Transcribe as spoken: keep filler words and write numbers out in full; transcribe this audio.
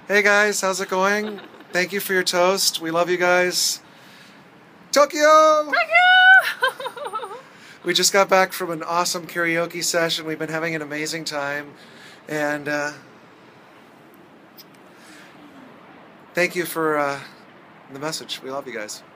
Hey guys, how's it going? Thank you for your toast. We love you guys. Tokyo! Tokyo! We just got back from an awesome karaoke session. We've been having an amazing time. And uh, thank you for uh, the message. We love you guys.